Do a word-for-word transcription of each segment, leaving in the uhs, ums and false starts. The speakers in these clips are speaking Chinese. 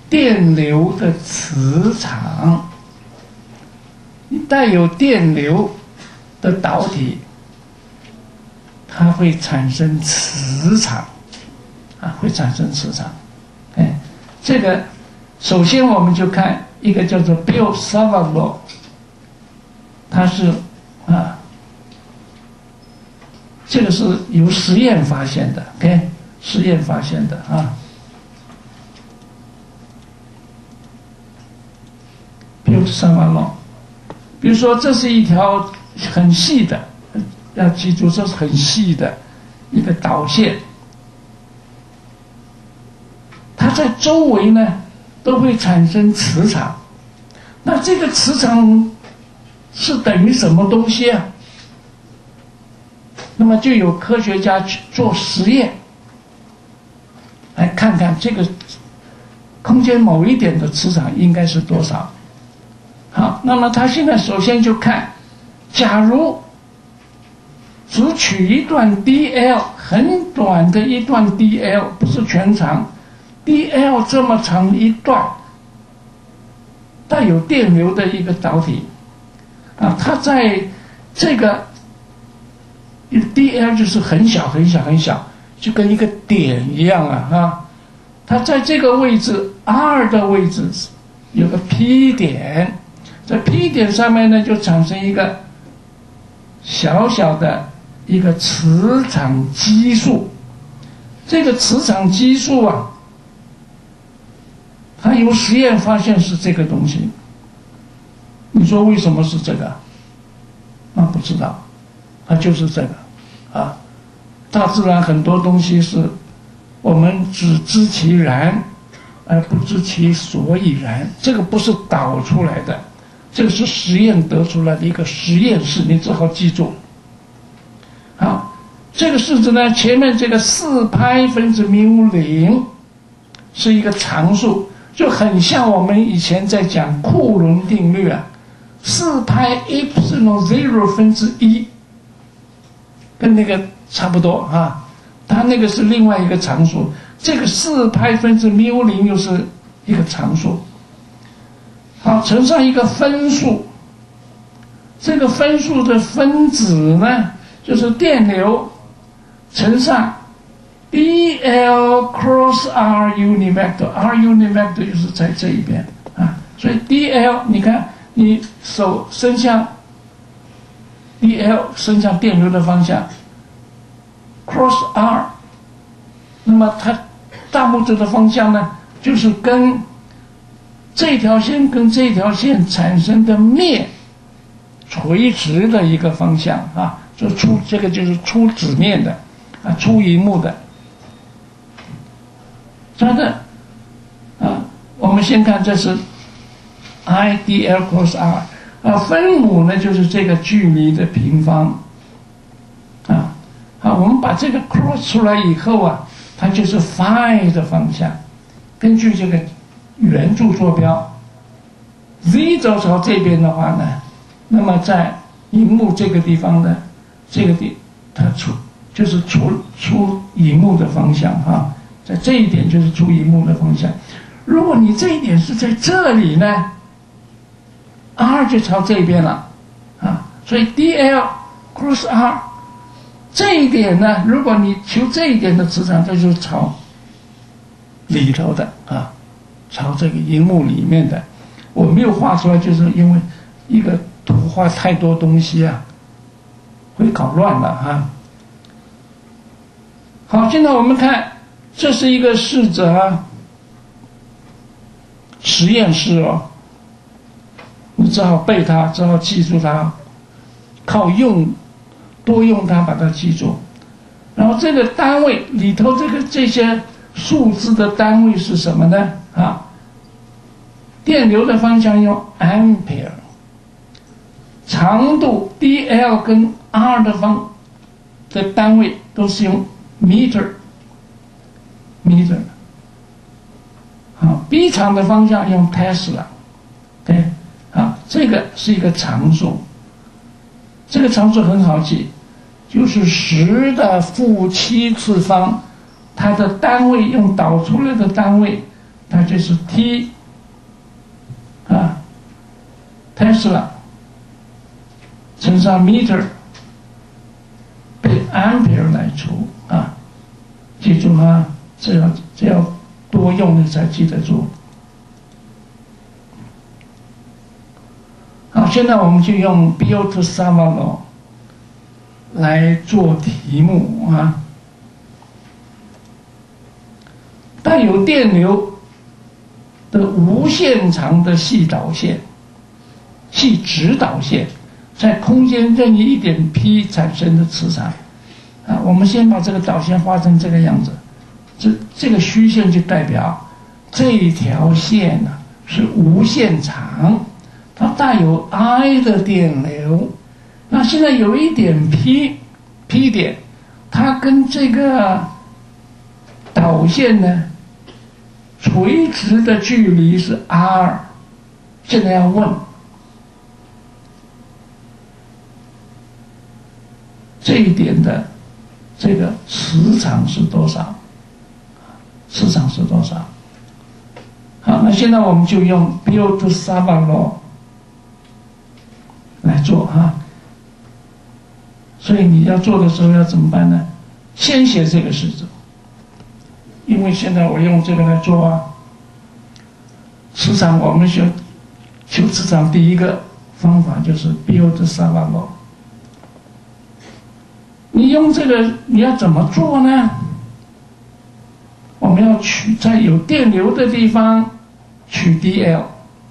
电流的磁场，带有电流的导体，它会产生磁场，啊，会产生磁场。哎，这个首先我们就看一个叫做 Bill Savage， 他是啊，这个是由实验发现的 ，OK， 实验发现的啊。Bill Savage， 比如说这是一条很细的，要记住这是很细的一个导线，它在周围呢都会产生磁场。那这个磁场是等于什么东西啊？那么就有科学家去做实验，来看看这个空间某一点的磁场应该是多少。好，那么他现在首先就看，假如只取一段 D L， 很短的一段 D L， 不是全长 ，D L 这么长一段带有电流的一个导体，啊，它在这个 D L 就是很小很小很小，就跟一个点一样啊，啊，它在这个位置 R 的位置有个 P 点，在 P 点上面呢就产生一个小小的一个磁场基数，这个磁场基数啊，他由实验发现是这个东西，你说为什么是这个？啊，不知道，它就是这个啊。大自然很多东西是我们只知其然，而不知其所以然。这个不是导出来的，这个是实验得出来的一个实验式，你只好记住。好，这个式子呢，前面这个四派分之缪零是一个常数。就很像我们以前在讲库仑定律啊，四派 epsilon zero 分之一，跟那个差不多啊。它那个是另外一个常数，这个四派分之缪零又是一个常数。好，乘上一个分数，这个分数的分子呢，就是电流乘上D L cross R unit vector，R unit vector 就是在这一边啊，所以 D L 你看你手伸向 D L 伸向电流的方向 cross R， 那么它大拇指的方向呢，就是跟这条线跟这条线产生的面垂直的一个方向啊，就出这个就是出纸面的啊，出荧幕的。真的啊，我们先看这是 I D L cross R 啊，分母呢就是这个距离的平方啊。好，我们把这个 cross 出来以后啊，它就是 phi 的方向。根据这个圆柱坐标 ，z 轴朝这边的话呢，那么在荧幕这个地方呢，这个地它出就是出出荧幕的方向啊。在这一点就是出荧幕的方向。如果你这一点是在这里呢 ，R 就朝这边了啊，所以 D L cross R 这一点呢，如果你求这一点的磁场，这就是朝里头的啊，朝这个荧幕里面的。我没有画出来，就是因为一个图画太多东西啊，会搞乱了啊。好，现在我们看。这是一个试着啊，实验室哦，你只好背它，只好记住它，靠用多用它把它记住。然后这个单位里头这个这些数字的单位是什么呢？啊，电流的方向用 ampere， 长度 D L 跟 R 的方的单位都是用 meter。meter， 好 ，B 场的方向用 Tesla，OK， 好，这个是一个常数，这个常数很好记，就是十的负七次方，它的单位用导出来的单位它就是 T 啊 Tesla 乘上 meter 被 ampere 来除啊，记住啊，这要这要多用你才记得住。好，现在我们就用 Biot-Savart 来做题目啊。带有电流的无限长的细导线、细直导线，在空间任意一点 p 产生的磁场啊。我们先把这个导线画成这个样子，这这个虚线就代表这一条线呢、啊、是无限长，它带有 I 的电流。那现在有一点 P P 点，它跟这个导线呢垂直的距离是 R。现在要问这一点的这个磁场是多少？磁场是多少？好，那现在我们就用 Biot-Savart 来做哈。所以你要做的时候要怎么办呢？先写这个式子，因为现在我用这个来做啊。磁场我们学求磁场第一个方法就是 Biot-Savart。你用这个你要怎么做呢？我们要取在有电流的地方取 D L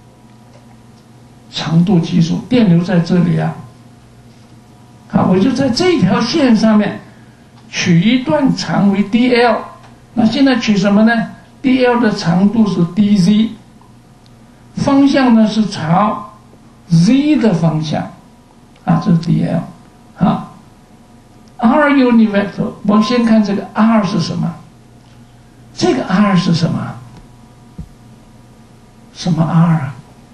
长度基数，电流在这里啊。好，我就在这条线上面取一段长为 D L。那现在取什么呢 ？D L 的长度是 D Z， 方向呢是朝 Z 的方向啊，这是 D L 啊。R unit vector， 我们先看这个 R 是什么？这个 R 是什么？什么 R 啊？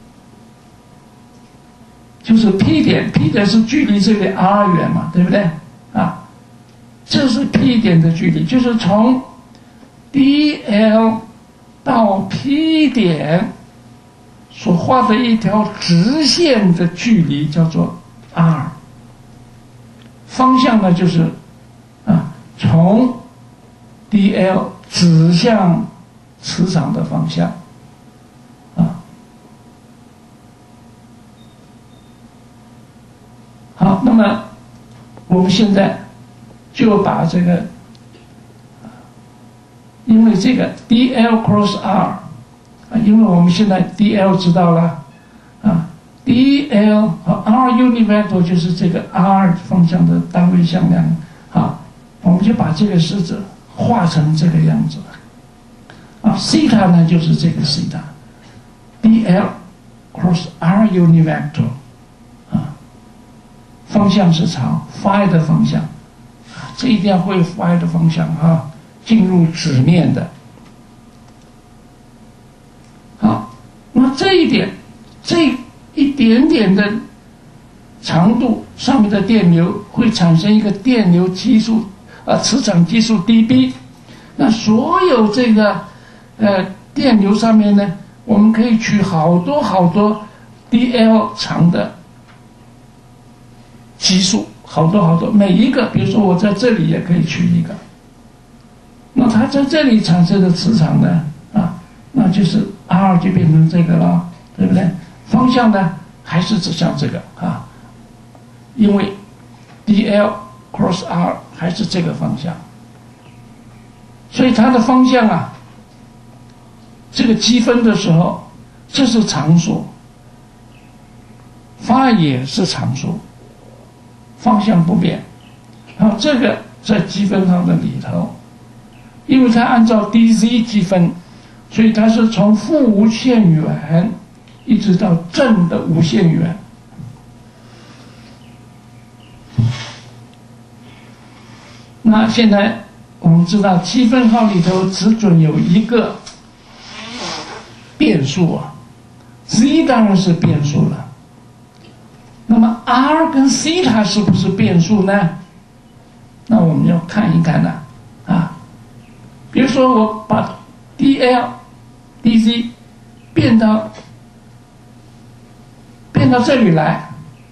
就是 P 点 ，P 点是距离这个 R 远嘛，对不对？啊，这是 P 点的距离，就是从 D L 到 P 点所画的一条直线的距离叫做 R。方向呢就是啊，从 D L 指向磁场的方向啊。好，那么我们现在就把这个，因为这个 D L cross R 啊，因为我们现在 D L 知道了啊。D L 和 R unit vector 就是这个 R 方向的单位向量啊，我们就把这个式子画成这个样子啊。西塔呢就是这个西塔 ，D L cross R unit vector 啊，方向是朝 phi 的方向，这一定要会 phi 的方向啊，进入纸面的。好，那这一点这。一点点的长度上面的电流会产生一个电流基数啊，磁场基数 dB。那所有这个呃电流上面呢，我们可以取好多好多 D L 长的基数，好多好多，每一个，比如说我在这里也可以取一个。那它在这里产生的磁场呢，啊，那就是 R 就变成这个了，对不对？方向呢还是指向这个啊，因为 D L cross R 还是这个方向，所以它的方向啊，这个积分的时候，这是常数，phi也是常数，方向不变。然后这个在积分号的里头，因为它按照 D Z 积分，所以它是从负无限远一直到正的无限远。那现在我们知道积分号里头只准有一个变数啊 ，Z 当然是变数了。那么 R 跟西塔是不是变数呢？那我们要看一看呢啊，比如说我把 D L D Z 变到变到这里来，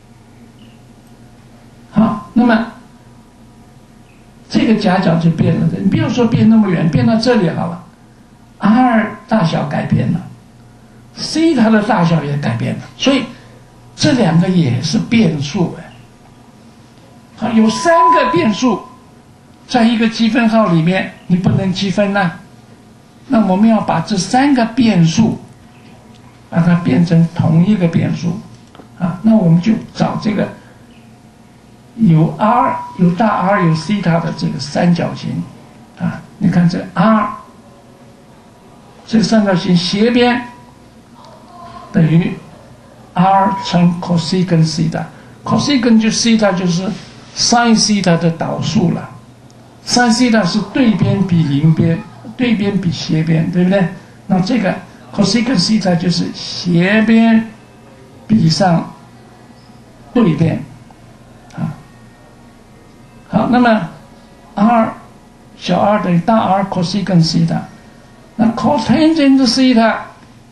好，那么这个夹角就变了的。你不要说变那么远，变到这里好了 ，R 大小改变了，西塔的大小也改变了，所以这两个也是变数哎。好，有三个变数在一个积分号里面，你不能积分呐、啊。那我们要把这三个变数把它变成同一个变数啊，那我们就找这个有 R 有大 R 有西塔的这个三角形啊，你看这 R 这个三角形斜边等于 R 乘 cosecant 西塔 ，cosecant 就西塔就是 sin 西塔的导数了 ，sin 西塔是对边比邻边，对边比斜边，对不对？那这个 cosecant 西塔就是斜边比上对边，啊，好，那么 R 小 r 等于大 R cosecant 西塔，那 cotangent 西塔。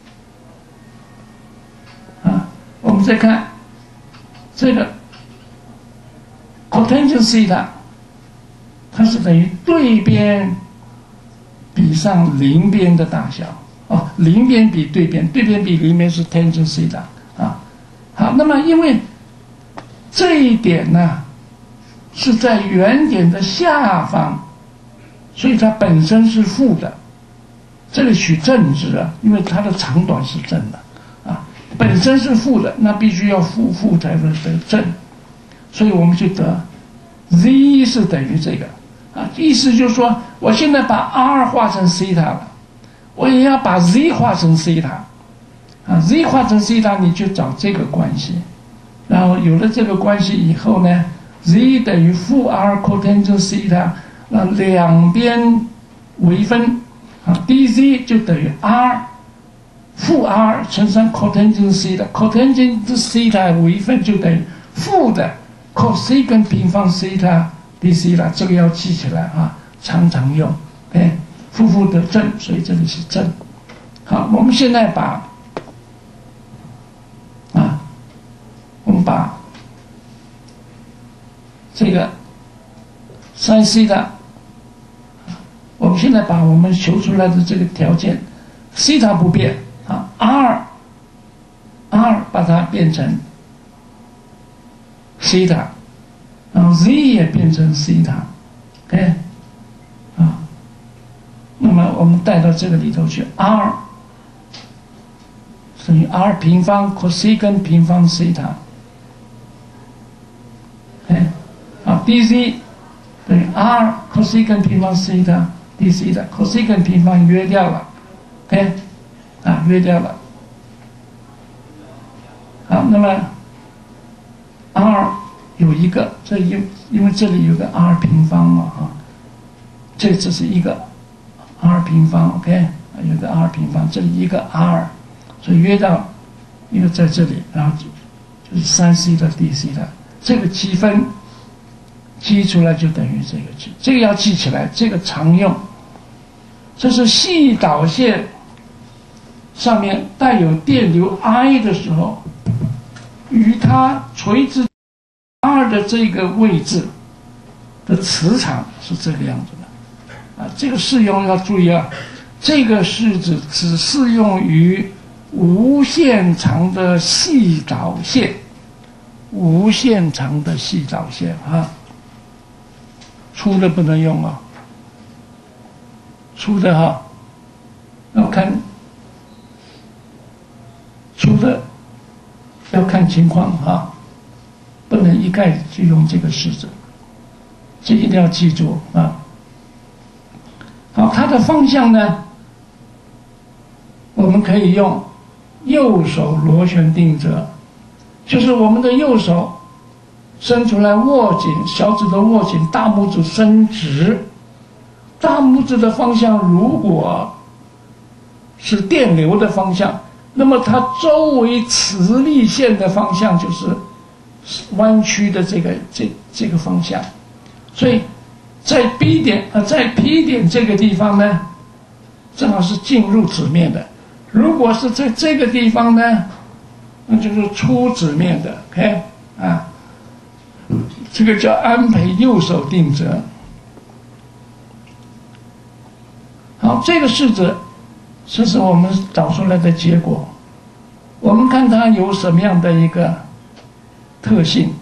我们再看这个 cotangent 西塔，它是等于对边比上邻边的大小哦，邻边比对边，对边比邻边是 tangent 西塔啊。好，那么因为这一点呢是在原点的下方，所以它本身是负的，这里取正值啊，因为它的长短是正的。本身是负的，那必须要负负才能得正，所以我们就得 z 是等于这个啊，意思就是说，我现在把 r 化成西塔了，我也要把 z 化成西塔啊 ，z 化成西塔，你就找这个关系，然后有了这个关系以后呢 ，z 等于负 r cotangent 西塔，那两边微分啊 ，dz 就等于 r。负 r 乘上 cotangent 西塔 ，cotangent 西塔微分就等于负的 cosecant 平方西塔 d 西塔，这个要记起来啊，常常用。哎，负负得正，所以这里是正。好，我们现在把啊，我们把这个 sin 西塔，我们现在把我们求出来的这个条件，西塔不变。啊 ，r r 把它变成西塔，然后 z 也变成西塔 ，OK， 啊，那么我们带到这个里头去 ，r 等于 r 平方 cosecant 平方西塔，哎，啊 ，dz 等于 r cosecant 平方西塔 d 西塔 ，cosecant 平方约掉了 ，OK。啊，约掉了。好，那么 r 有一个，这因因为这里有个 r 平方嘛，啊，这只是一个 r 平方 ，OK， 有个 r 平方，这里一个 r， 所以约到一个在这里，然后就就是三 c 的 d c 的这个积分积出来就等于这个，这个要记起来，这个常用，这是细导线。上面带有电流 I 的时候，与它垂直 R 的这个位置的磁场是这个样子的啊。这个适用要注意啊，这个是指只适用于无限长的细导线，无限长的细导线啊，粗的不能用啊，粗的哈，要看。粗的要看情况啊，不能一概就用这个式子，这一定要记住啊。好，它的方向呢，我们可以用右手螺旋定则，就是我们的右手伸出来握紧，小指的握紧，大拇指伸直，大拇指的方向如果是电流的方向。那么它周围磁力线的方向就是弯曲的这个这这个方向，所以在 B 点呃在 P 点这个地方呢，正好是进入纸面的， 如果是在这个地方呢，那就是初指面的 ，OK 啊，这个叫安培右手定则。好，这个式子，这是我们找出来的结果。我们看它有什么样的一个特性，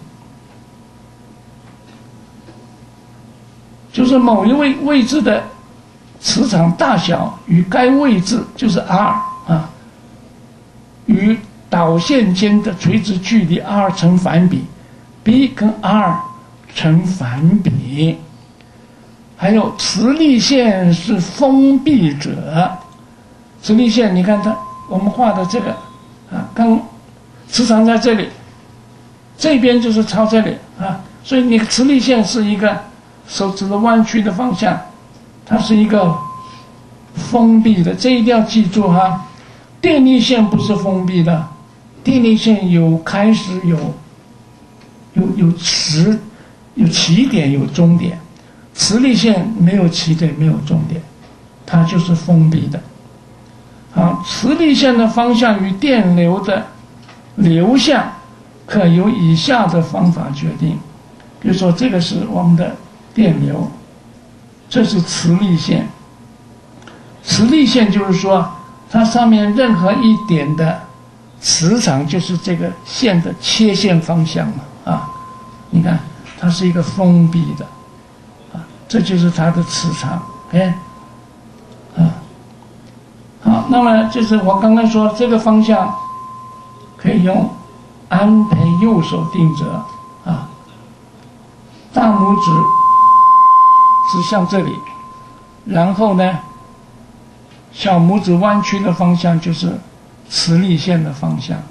就是某一位位置的磁场大小与该位置就是 R 啊，与导线间的垂直距离 R 成反比 ，B 跟 R 成反比。还有磁力线是封闭者，磁力线你看它，我们画的这个啊，刚磁场在这里，这边就是朝这里啊，所以你磁力线是一个手指的弯曲的方向，它是一个封闭的，这一定要记住哈。电力线不是封闭的，电力线有开始有有有始有起点有终点。磁力线没有起点没有终点，它就是封闭的。好，磁力线的方向与电流的流向可由以下的方法决定。比如说这个是我们的电流，这是磁力线。磁力线就是说它上面任何一点的磁场就是这个线的切线方向嘛啊，你看它是一个封闭的。这就是它的磁场，哎，啊，好，那么就是我刚刚说这个方向可以用安培右手定则啊，大拇指指向这里，然后呢，小拇指弯曲的方向就是磁力线的方向。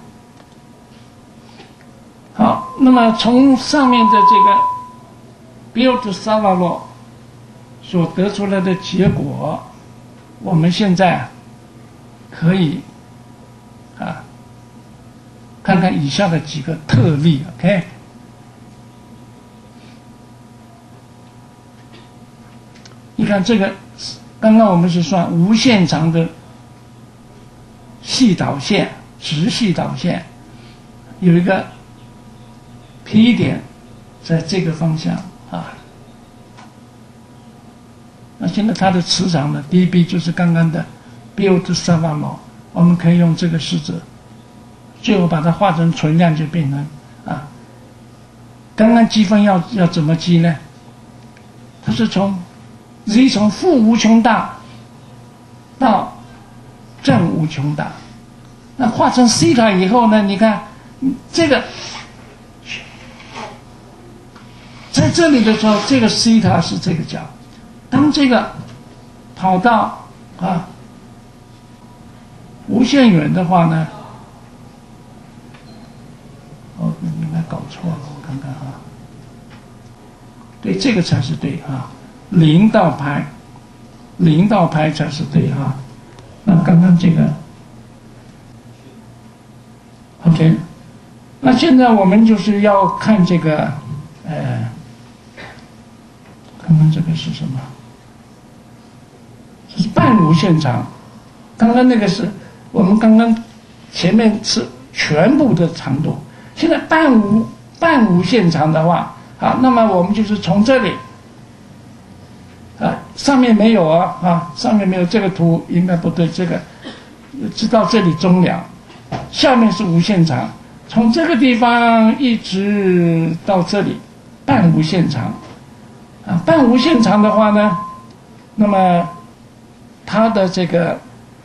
好，那么从上面的这个 Biot-Savart所得出来的结果，我们现在可以啊看看以下的几个特例 ，OK？ 你看这个，刚刚我们是算无限长的细导线、直细导线，有一个 P 点在这个方向啊。那现在它的磁场呢 ，dB 就是刚刚的 Biot-Savart， 我们可以用这个式子，最后把它化成存量就变成啊。刚刚积分要要怎么积呢？它是从 z 从负无穷大到正无穷大，那化成西塔以后呢？你看这个在这里的时候，这个西塔是这个角。当这个跑到啊无限远的话呢，哦，应该搞错了，我看看啊，对，这个才是对啊，零到派，零到派才是对啊。那刚刚这个 ，OK， 那现在我们就是要看这个，呃，刚刚这个是什么？这是半无限长，刚刚那个是我们刚刚前面是全部的长度，现在半无半无限长的话，啊，那么我们就是从这里，啊，上面没有啊，啊，上面没有这个图应该不对，这个知道这里中梁，下面是无限长，从这个地方一直到这里，半无限长，啊，半无限长的话呢，那么它的这个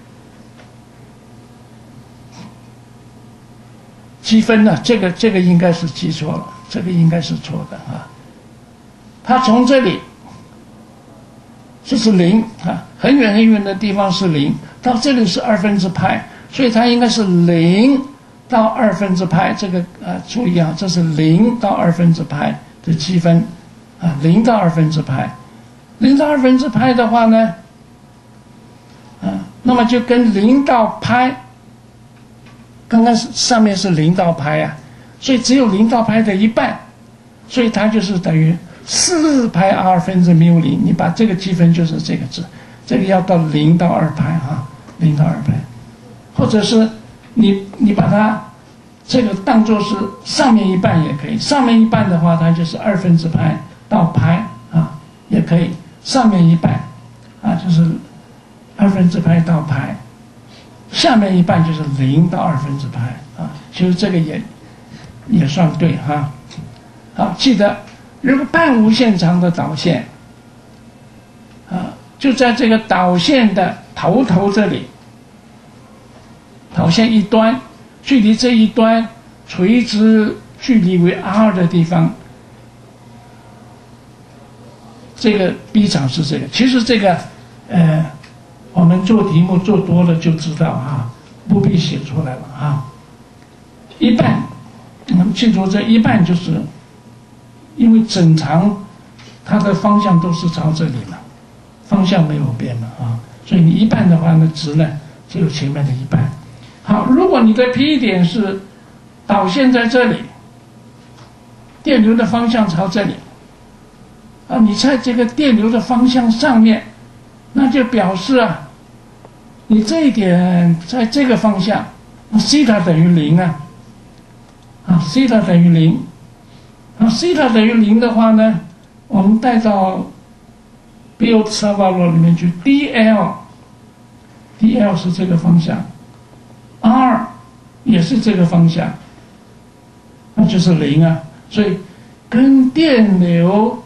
积分呢，这个这个应该是记错了，这个应该是错的啊。它从这里，这是零啊，很远很远的地方是零，到这里是二分之派，所以它应该是零到二分之派。这个啊，注意啊，这是零到二分之派的积分啊，零到二分之派，零到二分之派的话呢？啊，那么就跟零到派，刚刚上面是零到派啊，所以只有零到派的一半，所以它就是等于四派 r 分之缪零。你把这个积分就是这个字，这个要到零到二派啊，零到二派。 或者是你你把它这个当作是上面一半也可以，上面一半的话，它就是二分之派到派啊，也可以，上面一半啊就是二分之派到派，下面一半就是零到二分之派啊，其实这个也也算对哈。好，记得如果半无限长的导线啊，就在这个导线的头头这里，导线一端距离这一端垂直距离为 r 的地方，这个 B 场是这个。其实这个呃我们做题目做多了就知道啊，不必写出来了啊。一半，我们记住这一半就是因为整长它的方向都是朝这里嘛，方向没有变嘛啊，所以你一半的话呢，值呢只有前面的一半。好，如果你的 P 点是导线在这里，电流的方向朝这里啊，你在这个电流的方向上面，那就表示啊，你这一点在这个方向，西塔等于零啊，啊，西塔等于零，啊，西塔等于零的话呢，我们带到 Biot-Savart 里面去 ，D L，D L 是这个方向 ，R 也是这个方向，那就是零啊，所以跟电流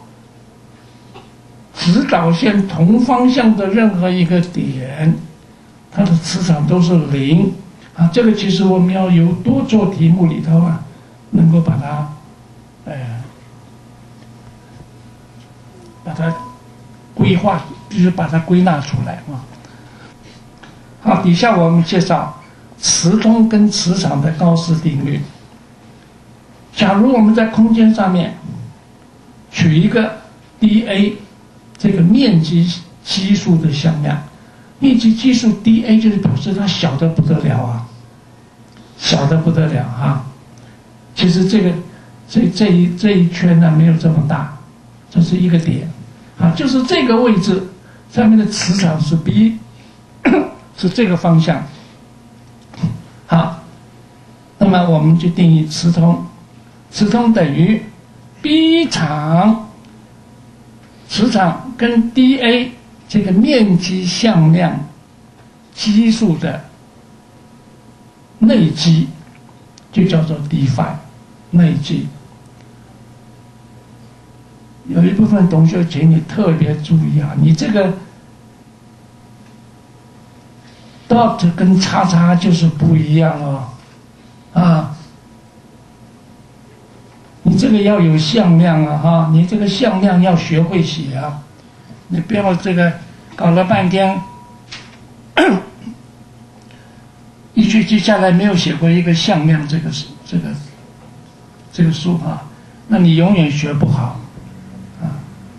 直导线同方向的任何一个点，它的磁场都是零啊。这个其实我们要由多做题目里头啊，能够把它，呃，把它规划，就是把它归纳出来啊。好，底下我们介绍磁通跟磁场的高斯定律。假如我们在空间上面取一个 dA。这个面积基数的向量，面积基数 dA 就是表示它小得不得了啊，小得不得了啊。其实这个这这一这一圈呢没有这么大，这是一个点啊，就是这个位置上面的磁场是 B， 是这个方向。好，那么我们就定义磁通，磁通等于 B 场。磁场跟 dA 这个面积向量基数的内积，就叫做 d phi 内积。有一部分同学请你特别注意啊，你这个 dot 跟叉叉就是不一样哦，啊。你这个要有向量啊，哈！你这个向量要学会写啊，你不要这个搞了半天，一学期下来没有写过一个向量这个这个这个数啊，那你永远学不好啊。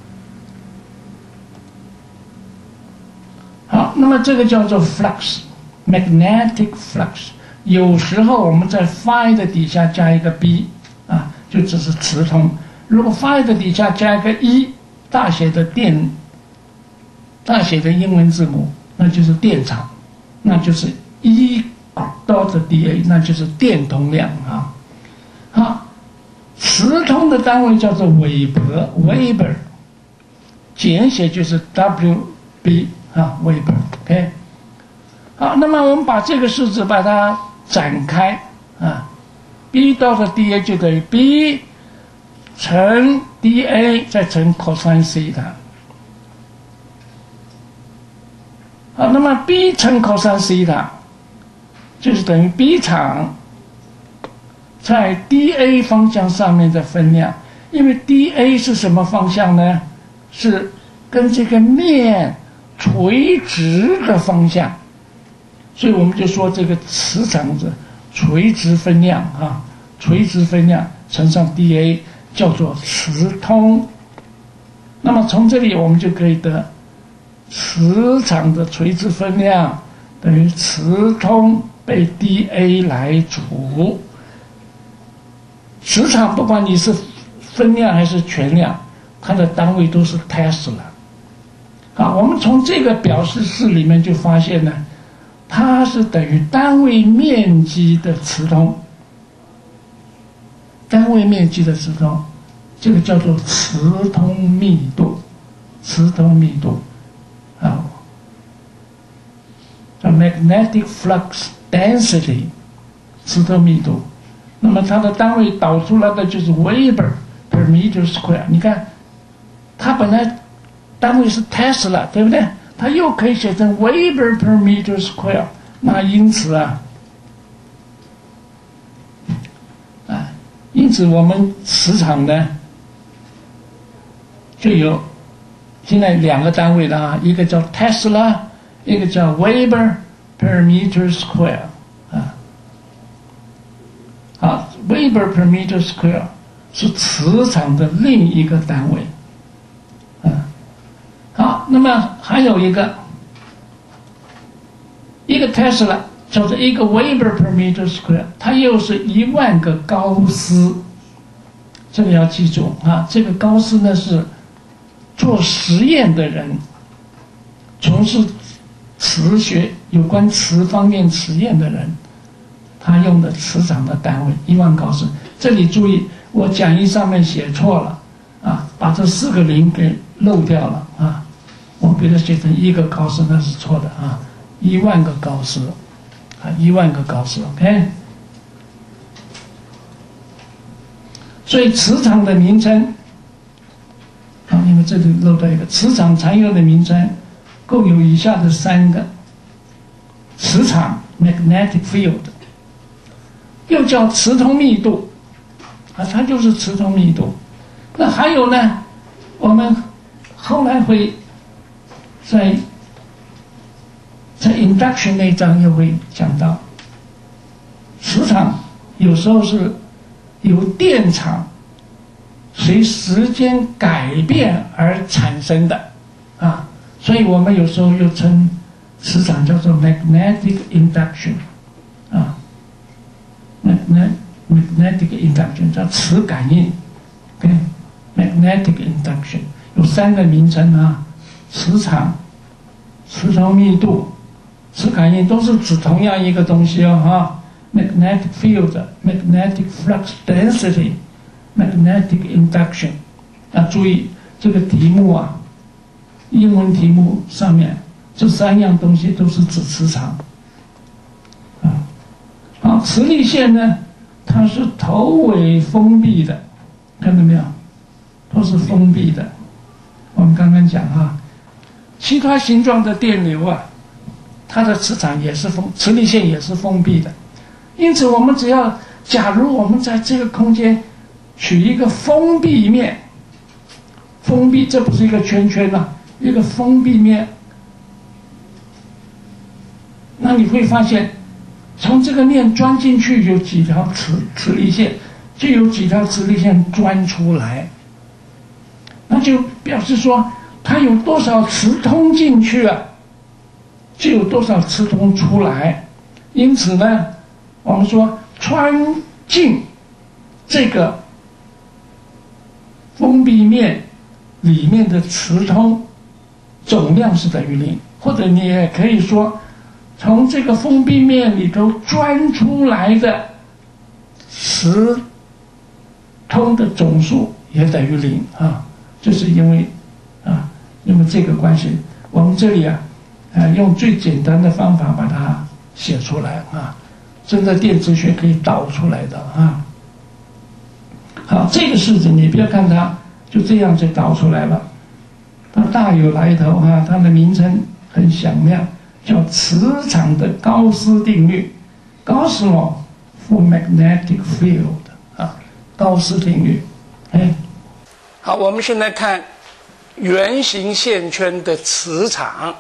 好，那么这个叫做 flux，magnetic flux。有时候我们在 phi 的底下加一个 b 啊。就只是磁通，如果 phi 的底下加一个一，大写的电，大写的英文字母，那就是电场，那就是一 dot dA， 那就是电通量啊。好，磁通的单位叫做韦伯 Weber， 简写就是 W B 啊 Weber。OK， 好，那么我们把这个式子把它展开啊。B 到的 dA 就等于 B 乘 dA 再乘 cosine theta。好，那么 B 乘 cosine theta 就是等于 B 场在 dA 方向上面的分量，因为 dA 是什么方向呢？是跟这个面垂直的方向，所以我们就说这个磁场是垂直分量啊，垂直分量乘上 dA 叫做磁通。那么从这里我们就可以得磁场的垂直分量等于磁通被 dA 来除。磁场不管你是分量还是全量，它的单位都是 Tesla。好，我们从这个表示式里面就发现呢， 它是等于单位面积的磁通，单位面积的磁通，这个叫做磁通密度，磁通密度啊，叫 magnetic flux density， 磁通密度。那么它的单位导出来的就是 Weber per meter square。你看，它本来单位是 Tesla， 对不对？它又可以写成 Weber per meter square。那因此啊，啊，因此我们磁场呢就有现在两个单位的啊，一个叫 Tesla， 一个叫 Weber per meter square 啊。啊 ，Weber per meter square 是磁场的另一个单位。啊，好，那么还有一个，一个 Tesla 叫做一个 Weber per meter square， 它又是一万个高斯。这个要记住啊，这个高斯呢是做实验的人，从事磁学有关磁方面实验的人，他用的磁场的单位一万高斯。这里注意，我讲义上面写错了啊，把这四个零给漏掉了啊，我给它写成一个高斯，那是错的啊，一万个高斯啊，一万个高斯 ，OK。所以磁场的名称啊，因为这里漏掉一个，磁场常用的名称共有以下的三个：磁场 （magnetic field），又叫磁通密度啊，它就是磁通密度。那还有呢，我们后来会在在 induction 那一章又会讲到，磁场有时候是由电场随时间改变而产生的啊，所以我们有时候又称磁场叫做 magnetic induction 啊 magnetic induction 叫磁感应 ，OK magnetic induction 有三个名称啊，磁场、磁通密度、磁感应都是指同样一个东西哦哈。Magnetic field, magnetic flux density, magnetic induction。啊，注意这个题目啊，英文题目上面这三样东西都是指磁场。啊，好，磁力线呢，它是头尾封闭的，看到没有？都是封闭的。我们刚刚讲啊，其他形状的电流啊，它的磁场也是封，磁力线也是封闭的。因此，我们只要，假如我们在这个空间取一个封闭面，封闭，这不是一个圈圈啊，一个封闭面，那你会发现，从这个面钻进去有几条磁磁力线，就有几条磁力线钻出来，那就表示说，它有多少磁通进去啊，就有多少磁通出来。因此呢，我们说穿进这个封闭面里面的磁通总量是等于零，或者你也可以说，从这个封闭面里头钻出来的磁通的总数也等于零啊，就是因为啊，因为这个关系，我们这里啊，啊用最简单的方法把它写出来啊。真的电磁学可以导出来的啊！好，这个式子你不要看它就这样就导出来了，它大有来头啊！它的名称很响亮，叫磁场的高斯定律 ，Gauss law for magnetic field 啊，高斯定律。哎，好，我们现在看圆形线圈的磁场。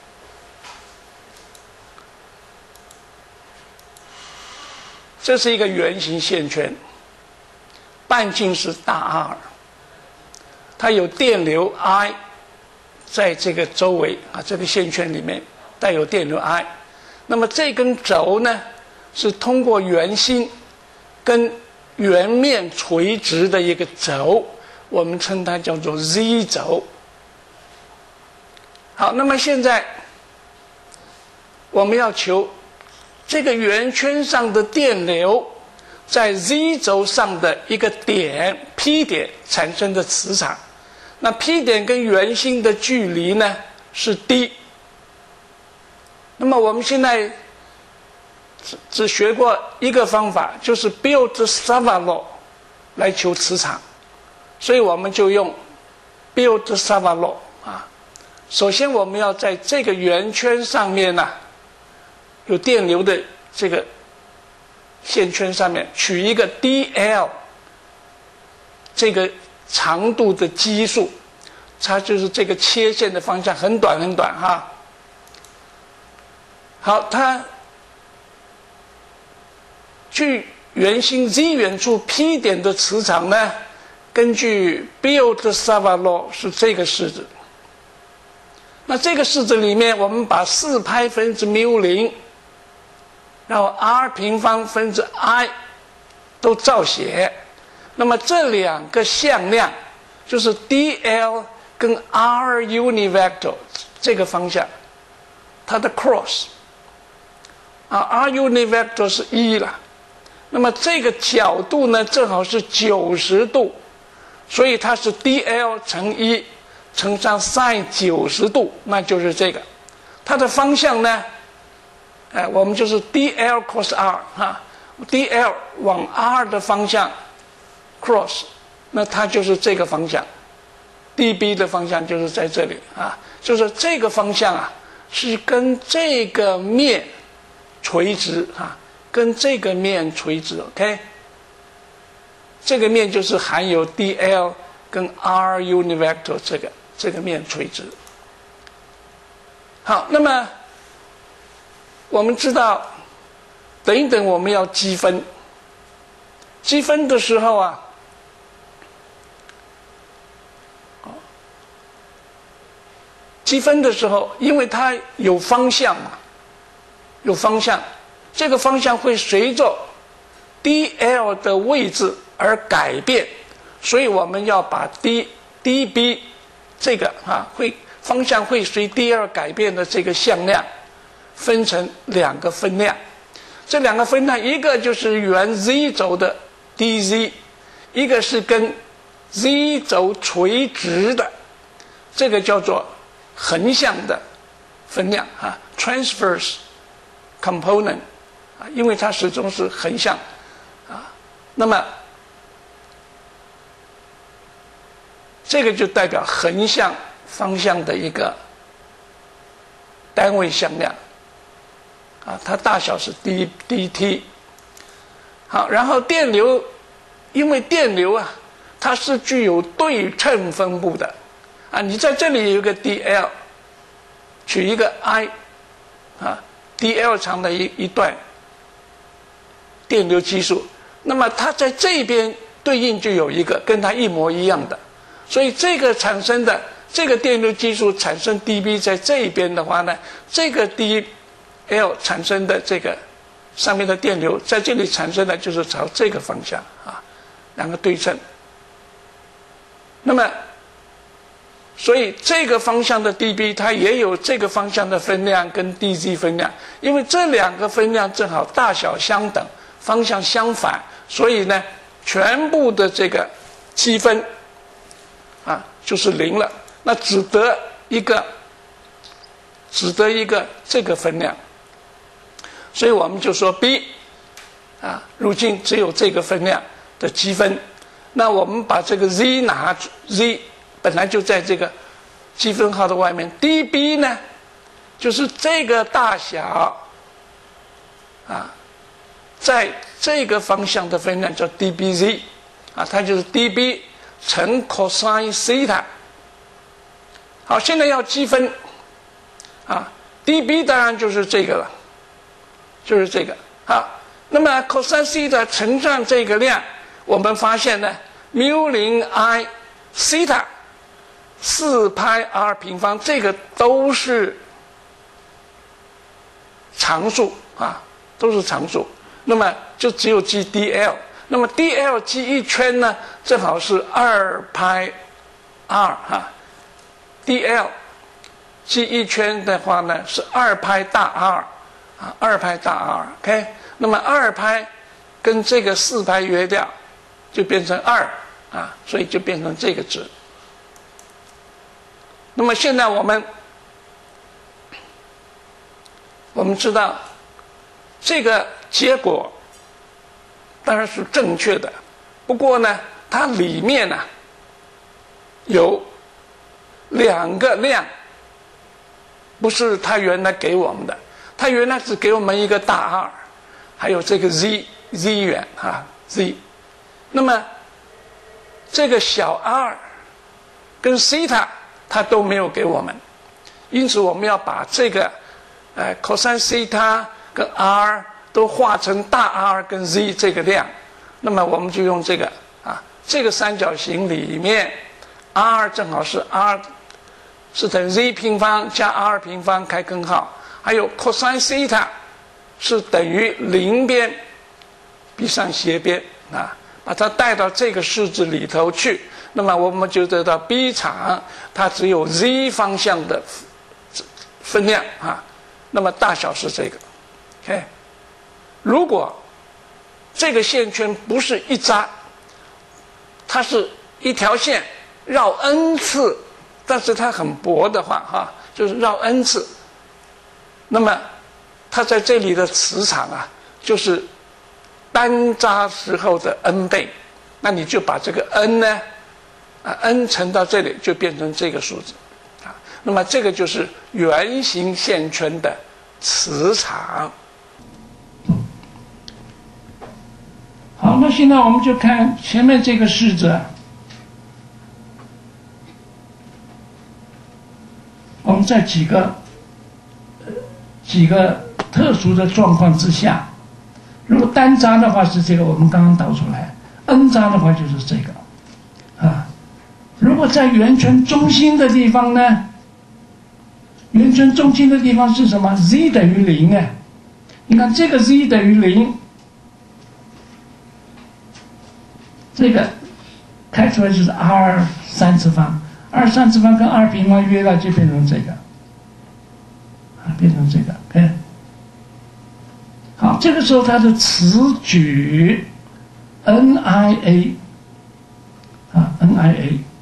这是一个圆形线圈，半径是大 R， 它有电流 I 在这个周围啊，这个线圈里面带有电流 I。那么这根轴呢，是通过圆心跟圆面垂直的一个轴，我们称它叫做 Z 轴。好，那么现在我们要求这个圆圈上的电流在 z 轴上的一个点 P 点产生的磁场，那 P 点跟圆心的距离呢是 d。那么我们现在只只学过一个方法，就是 Biot-Savart law 来求磁场，所以我们就用 Biot-Savart law 啊。首先我们要在这个圆圈上面呢、啊，有电流的这个线圈上面取一个 dl 这个长度的基数，它就是这个切线的方向很短很短哈。好，它距圆心 z 远处 P 点的磁场呢，根据 Biot-Savart law 是这个式子。那这个式子里面，我们把四派分之缪零，然后 r 平方分之 i 都照写。那么这两个向量就是 dl 跟 r univector 这个方向，它的 cross 啊 r univector 是一了。那么这个角度呢，正好是九十度，所以它是 dl 乘一乘上 sin 九十度，那就是这个。它的方向呢，哎，我们就是 dl cos r 哈 ，dl 往 r 的方向 cross， 那它就是这个方向 ，db 的方向就是在这里啊，就是这个方向啊，是跟这个面垂直啊。跟这个面垂直 ，OK， 这个面就是含有 dl 跟 r univector 这个这个面垂直。好，那么我们知道，等一等我们要积分，积分的时候啊，积分的时候，因为它有方向嘛，有方向。这个方向会随着 dl 的位置而改变，所以我们要把 d db 这个啊会方向会随 dl 改变的这个向量分成两个分量，这两个分量一个就是原 z 轴的 dz， 一个是跟 z 轴垂直的，这个叫做横向的分量啊 transverse component。因为它始终是横向啊，那么这个就代表横向方向的一个单位向量啊，它大小是 d dt。好，然后电流，因为电流啊，它是具有对称分布的啊，你在这里有一个 dl， 取一个 i 啊 ，dl 长的一一段。电流基数，那么它在这边对应就有一个跟它一模一样的，所以这个产生的这个电流基数产生 dB 在这一边的话呢，这个 dl 产生的这个上面的电流在这里产生的就是朝这个方向啊，两个对称。那么，所以这个方向的 dB 它也有这个方向的分量跟 dz 分量，因为这两个分量正好大小相等。方向相反，所以呢，全部的这个积分啊就是零了，那只得一个，只得一个这个分量，所以我们就说 B 啊，如今只有这个分量的积分，那我们把这个 z 拿 z 本来就在这个积分号的外面 ，dB 呢就是这个大小啊。在这个方向的分量叫 dBz 啊，它就是 dB 乘 cosine theta。好，现在要积分啊 ，dB 当然就是这个了，就是这个。好，那么 cosine theta 乘上这个量，我们发现呢，缪零 i theta 四派 r 平方，这个都是常数啊，都是常数。那么就只有记 dl， 那么 dl 记一圈呢，正好是二派 r 哈 ，dl 记一圈的话呢是二派大 r， 啊，二拍大 R，OK， 那么二拍跟这个四拍约掉，就变成二啊，所以就变成这个值。那么现在我们我们知道这个结果当然是正确的，不过呢，它里面呢、啊、有两个量，不是它原来给我们的，它原来只给我们一个大 R， 还有这个 z z 元啊 z， 那么这个小 r 跟西塔它都没有给我们，因此我们要把这个呃 cos 西塔跟 r 都化成大 R 跟 z 这个量，那么我们就用这个啊，这个三角形里面 r 正好是 r 是等于 z 平方加 r 平方开根号，还有 cos 西塔是等于零边比上斜边啊，把它带到这个式子里头去，那么我们就得到 B 场它只有 z 方向的分量啊，那么大小是这个 ，OK。如果这个线圈不是一扎，它是一条线绕 n 次，但是它很薄的话，哈，就是绕 n 次，那么它在这里的磁场啊，就是单扎时候的 n 倍，那你就把这个 n 呢，啊 n 乘到这里就变成这个数字，啊，那么这个就是圆形线圈的磁场。 好，那现在我们就看前面这个式子，我们在几个几个特殊的状况之下，如果单扎的话是这个，我们刚刚导出来 ；n 扎的话就是这个，啊，如果在圆圈中心的地方呢，圆圈中心的地方是什么 ？z 等于零啊，你看这个 z 等于零。这个开出来就是 r 三次方 ，r 三次方跟 r 平方约了就变成这个，啊，变成这个 ，OK。好，这个时候它的此举 N I A 啊 ，N I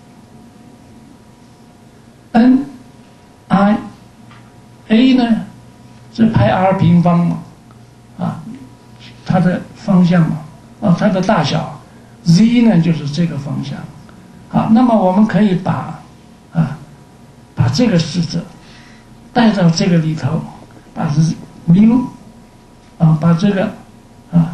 A，N I A 呢是派 r 平方嘛，啊，它的方向嘛，啊，它的大小。z 呢就是这个方向，好，那么我们可以把啊把这个式子带到这个里头，把 mu 啊把这个啊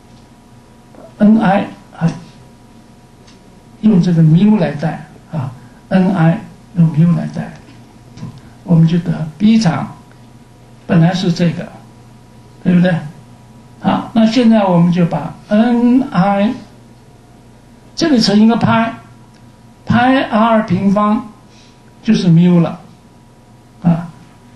ni 啊用这个 mu 来带啊 ni 用 mu 来带，我们就得 B 场本来是这个，对不对？好，那现在我们就把 ni这里乘一个派，派 r 平方就是 mu 了，啊，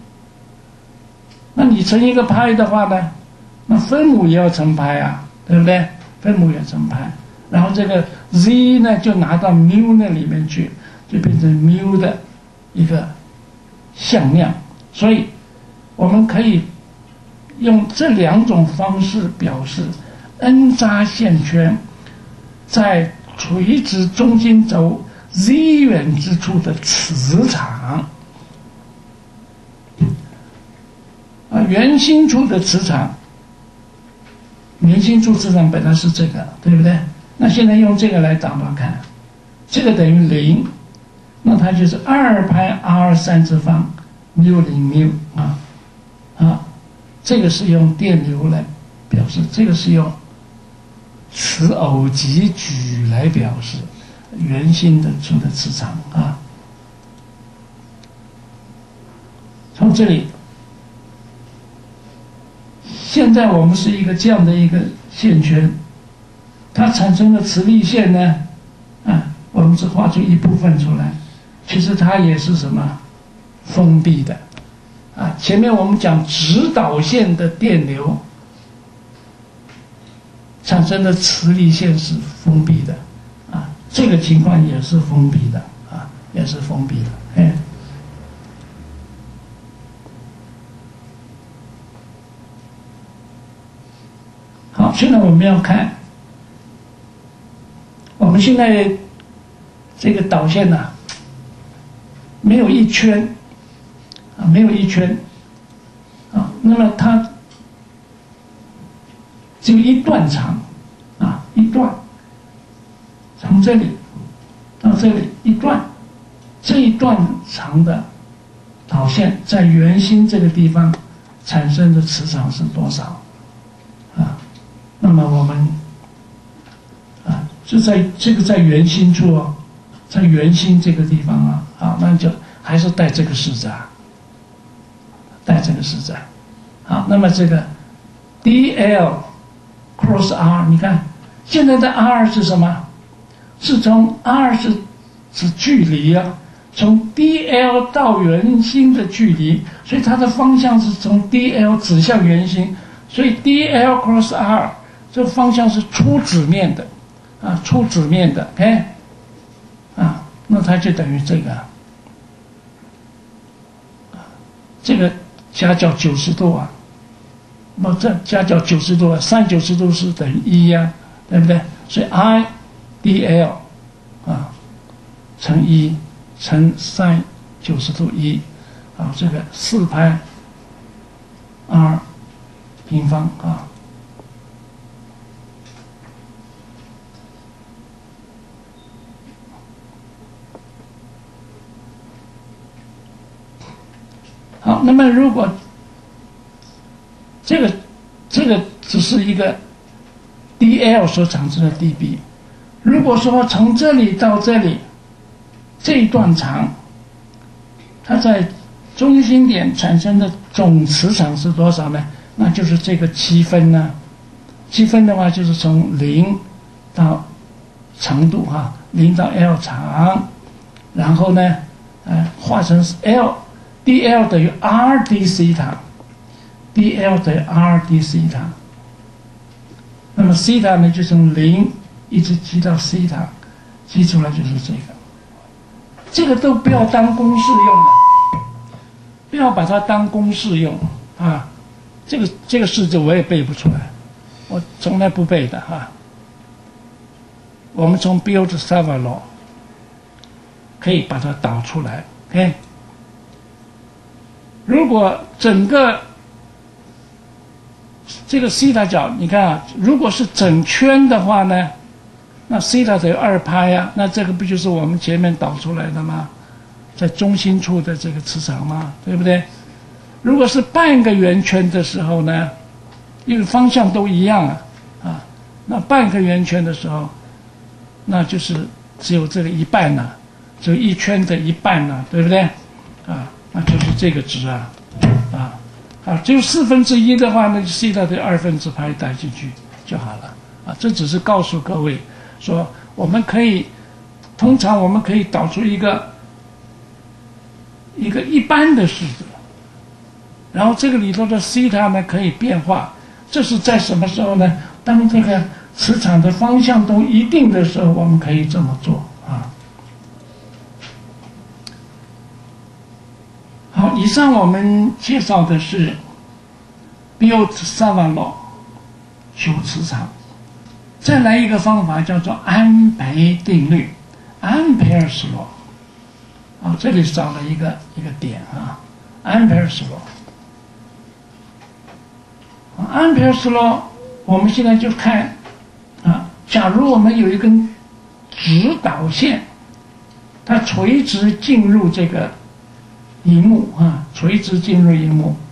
那你乘一个派的话呢，那分母也要乘派啊，对不对？分母也乘派，然后这个 z 呢就拿到 mu 那里面去，就变成 mu 的一个向量，所以我们可以用这两种方式表示 n 扎线圈在垂直中心轴 z 远之处的磁场，啊，圆心处的磁场，圆心处磁场本来是这个，对不对？那现在用这个来导导看，这个等于零，那它就是二派 r 三次方 mu 零 mu 啊啊，这个是用电流来表示，这个是用磁偶极矩来表示圆心的处的磁场啊。从这里，现在我们是一个这样的一个线圈，它产生的磁力线呢，啊，我们只画出一部分出来，其实它也是什么封闭的啊。前面我们讲直导线的电流产生的磁力线是封闭的，啊，这个情况也是封闭的，啊，也是封闭的，哎。 好，现在我们要看，我们现在这个导线呢、啊，没有一圈啊，没有一圈啊，那么它只有一段长啊，一段从这里到这里一段，这一段长的导线在圆心这个地方产生的磁场是多少啊？那么我们啊，就在这个在圆心处哦，在圆心这个地方啊，啊，那就还是带这个式子啊，带这个式子。好，那么这个 D L cross R， 你看现在的 R 是什么？是从 R 是指距离啊，从 D L 到圆心的距离，所以它的方向是从 D L 指向圆心，所以 D L cross R 这方向是出子面的啊，出子面的 ，OK 啊，那它就等于这个，这个夹角九十度啊，那这夹角九十度啊，sin九十度是等于一呀、啊，对不对？所以 I D L 啊乘一乘 sin 九十度一，啊，这个四派 R 平方啊。好，那么如果这个这个只是一个 D L 所产生的 D B， 如果说从这里到这里这一段长，它在中心点产生的总磁场是多少呢？那就是这个七分呢。七分的话就是从零到长度哈，零到 L 长，然后呢，呃，化成 L。D L 等于 R d 西塔 ，D L 等于 R d 西塔。那么西塔呢，就从零一直积到西塔，积出来就是这个。这个都不要当公式用的，不要把它当公式用啊。这个这个式子我也背不出来，我从来不背的哈、啊。我们从 Biot-Savart law 可以把它导出来 ，OK。如果整个这个西塔角，你看啊，如果是整圈的话呢，那西塔等于二派呀，那这个不就是我们前面导出来的吗？在中心处的这个磁场嘛，对不对？如果是半个圆圈的时候呢，因为方向都一样啊，啊，那半个圆圈的时候，那就是只有这个一半呐、啊，只有一圈的一半呐、啊，对不对？啊。那就是这个值啊，啊，啊，只有四分之一的话，那就西塔的二分之派带进去就好了，啊，这只是告诉各位说，我们可以，通常我们可以导出一个一个一般的式子，然后这个里头的西塔呢可以变化，这是在什么时候呢？当这个磁场的方向都一定的时候，我们可以这么做啊。好，以上我们介绍的是 Biot-Savart law 求磁场。再来一个方法叫做安培定律 Ampere's law。啊，这里少了一个一个点啊 Ampere's law。Ampere's law 我们现在就看啊，假如我们有一根直导线，它垂直进入这个荧幕啊，垂直进入荧幕。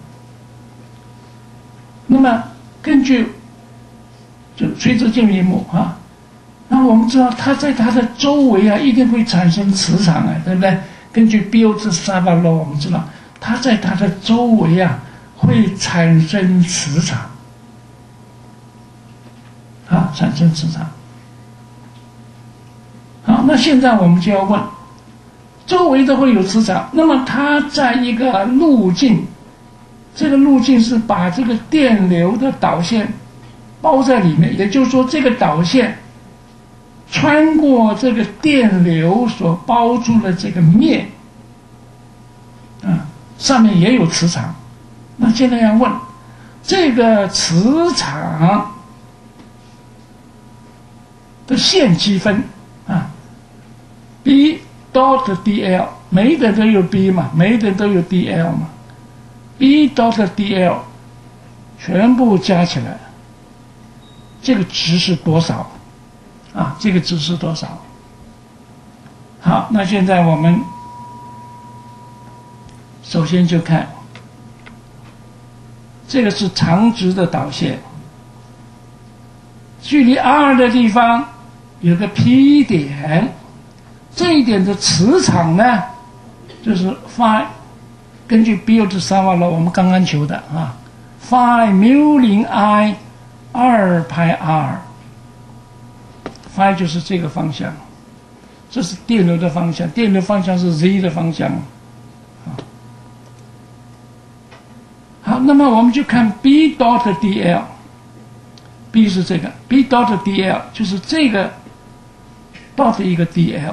那么根据就垂直进入荧幕啊，那我们知道它在它的周围啊，一定会产生磁场啊，对不对？根据 Biot-Savart law 我们知道，它在它的周围啊会产生磁场啊，产生磁场。好，那现在我们就要问，周围都会有磁场，那么它在一个路径，这个路径是把这个电流的导线包在里面，也就是说这个导线穿过这个电流所包住的这个面啊，上面也有磁场。那现在要问，这个磁场的线积分啊 ，B dot dl， 每一点都有 B 嘛，每一点都有 dl 嘛 ，B dot dl 全部加起来，这个值是多少？啊，这个值是多少？好，那现在我们首先就看这个是长直的导线，距离 R 的地方有个 P 点，这一点的磁场呢，就是 phi， 根据 Biot-Savart 我们刚刚求的啊 ，phi mu 零 I 二派 R，phi 就是这个方向。这是电流的方向，电流方向是 z 的方向。好，那么我们就看 B dot dl，B 是这个 B dot dl 就是这个 dot 一个 dl。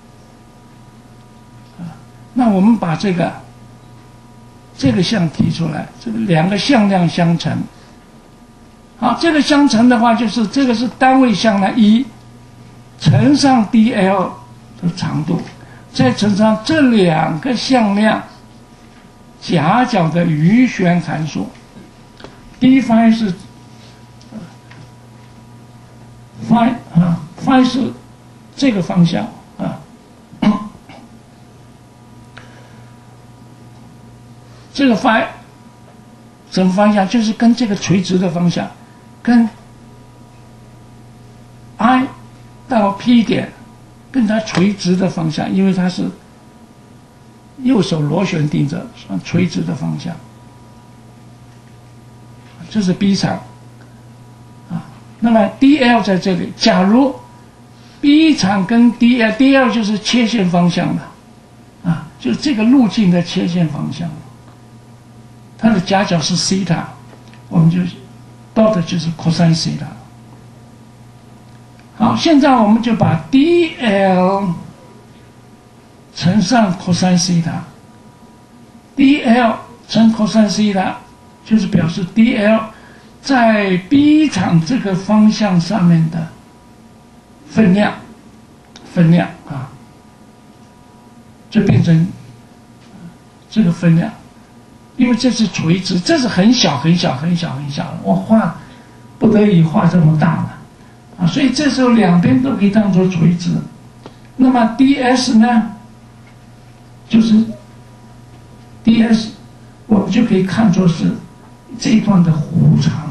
那我们把这个这个项提出来，这个两个向量相乘。好，这个相乘的话，就是这个是单位向量一。乘上 dl 的长度，再乘上这两个向量夹角的余弦函数 ，d phi 是 phi 啊 ，phi 是这个方向啊，这个 phi 什么方向？就是跟这个垂直的方向，跟 I。到 P 点，跟它垂直的方向，因为它是右手螺旋定着，向垂直的方向。这是 B 场啊。那么 dl 在这里，假如 B 场跟 dl，dl 就是切线方向了啊，就这个路径的切线方向。它的夹角是西塔，我们就 dot 就是 cosine 西塔。好，现在我们就把 dl 乘上 cosine 西塔 ，dl 乘 cosine 西塔就是表示 dl 在 B 场这个方向上面的分量，分量啊，就变成这个分量，因为这是垂直，这是很小很小很小很小的，我画不得已画这么大了。啊，所以这时候两边都可以当作垂直。那么 ds 呢，就是 ds， 我们就可以看作是这一段的弧长，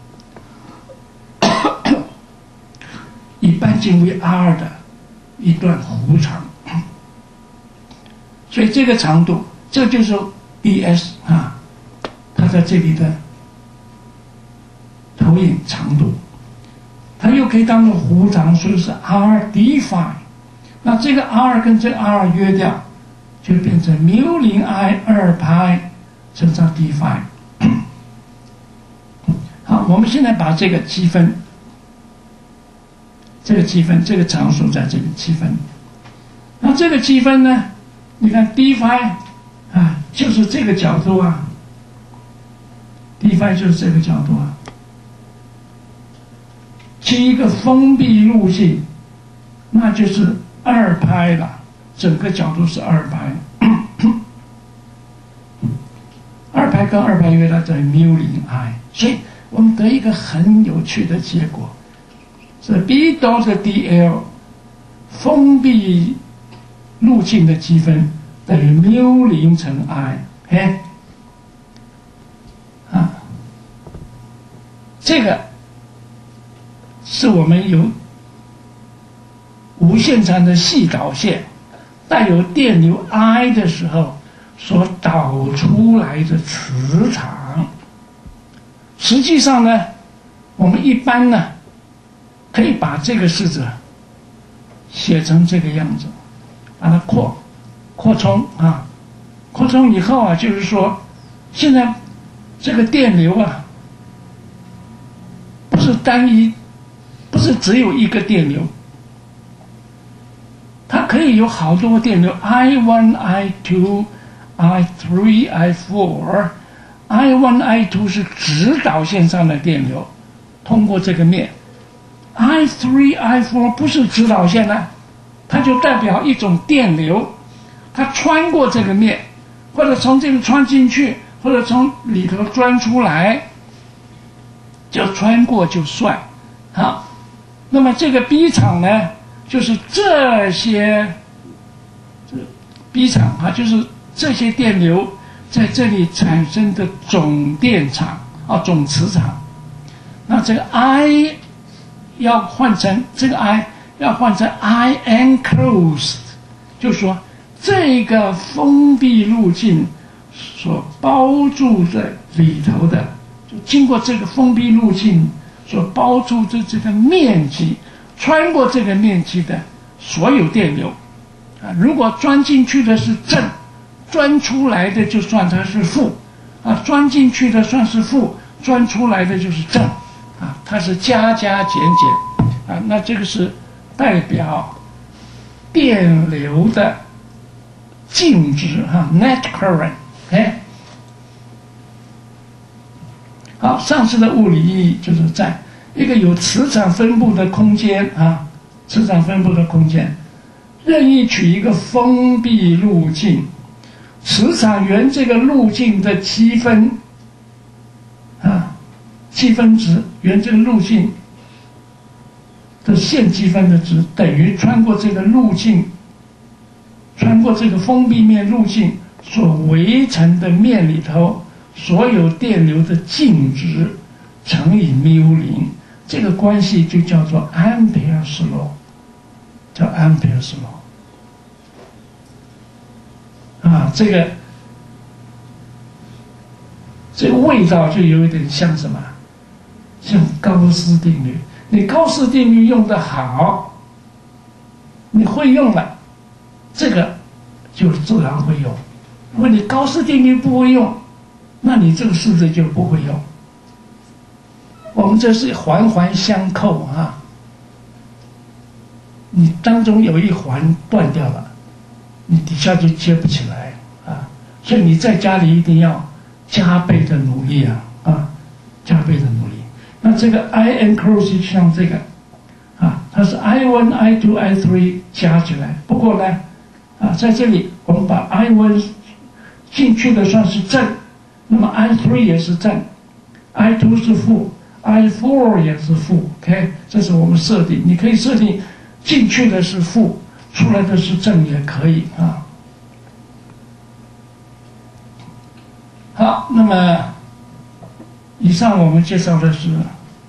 以半径为 r 的一段弧长。所以这个长度，这就是 ds 啊，它在这里的投影长度。它又可以当做弧长，所以是 r d phi。那这个 r 跟这个 r 约掉，就变成 mu 零 I 二派乘上 d phi。好，我们现在把这个积分，这个积分，这个常数在这里积分。那这个积分呢？你看 d phi 啊，就是这个角度啊 ，d phi 就是这个角度啊。是一个封闭路径，那就是二拍了，整个角度是二拍。二拍跟二拍约它等于 mu 零 I， 所以我们得一个很有趣的结果，是 B dot dl 封闭路径的积分等于 mu 零乘 I， 嘿，啊，这个。是我们有无限长的细导线带有电流 I 的时候所导出来的磁场。实际上呢，我们一般呢可以把这个式子写成这个样子，把它扩扩充啊，扩充以后啊，就是说现在这个电流啊不是单一。不是只有一个电流，它可以有好多电流 I 一 I 二 I 三 I 四 I 一 I 二 是直导线上的电流，通过这个面 I 三 I 四 不是指导线呢，它就代表一种电流，它穿过这个面，或者从这个穿进去，或者从里头钻出来，就穿过就算。好，那么这个 B 场呢，就是这些这 B 场啊，就是这些电流在这里产生的总电场啊，总磁场。那这个 I 要换成这个 I 要换成 I enclosed， 就是说这个封闭路径所包住在里头的，就经过这个封闭路径所包住的这个面积，穿过这个面积的所有电流啊，如果钻进去的是正，钻出来的就算它是负啊，钻进去的算是负，钻出来的就是正啊，它是加加减减啊，那这个是代表电流的净值哈 ，net current， 哎，好，上次的物理意义就是在一个有磁场分布的空间啊，磁场分布的空间，任意取一个封闭路径，磁场沿这个路径的积分啊，积分值沿这个路径的线积分的值等于穿过这个路径，穿过这个封闭面路径所围成的面里头所有电流的净值乘以 mu 零，这个关系就叫做 Ampere's law， 叫 Ampere's law。啊，这个这个味道就有一点像什么？像高斯定律。你高斯定律用得好，你会用了，这个就自然会用。如果你高斯定律不会用，那你这个式子就不会用。我们这是环环相扣啊，你当中有一环断掉了，你底下就接不起来啊，所以你在家里一定要加倍的努力啊啊，加倍的努力。那这个 I enclosed 像这个啊，它是 I 一 I 二 I 三 加起来。不过呢啊，在这里我们把 I 一 进去的算是正，那么 I 三 也是正， I 二 是负， I 四 也是负。 OK， 这是我们设定，你可以设定进去的是负，出来的是正也可以啊。好，那么以上我们介绍的是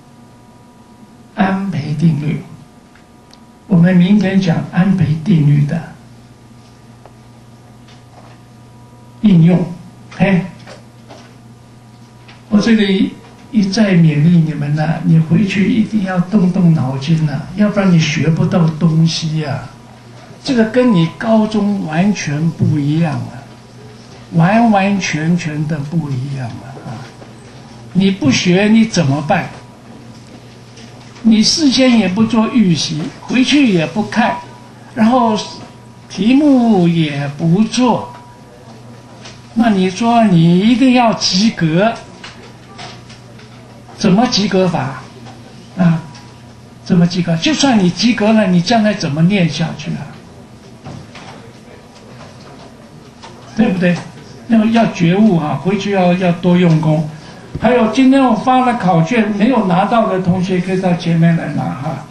安培定律，我们明天讲安培定律的应用。OK， 我这里一再勉励你们呢，你回去一定要动动脑筋啊，要不然你学不到东西啊。这个跟你高中完全不一样啊，完完全全的不一样啊！啊，你不学你怎么办？你事先也不做预习，回去也不看，然后题目也不做，那你说你一定要及格，怎么及格法？啊，怎么及格？就算你及格了，你将来怎么念下去啊？对不对？要要觉悟啊，回去要要多用功。还有今天我发了考卷没有拿到的同学，可以到前面来拿哈。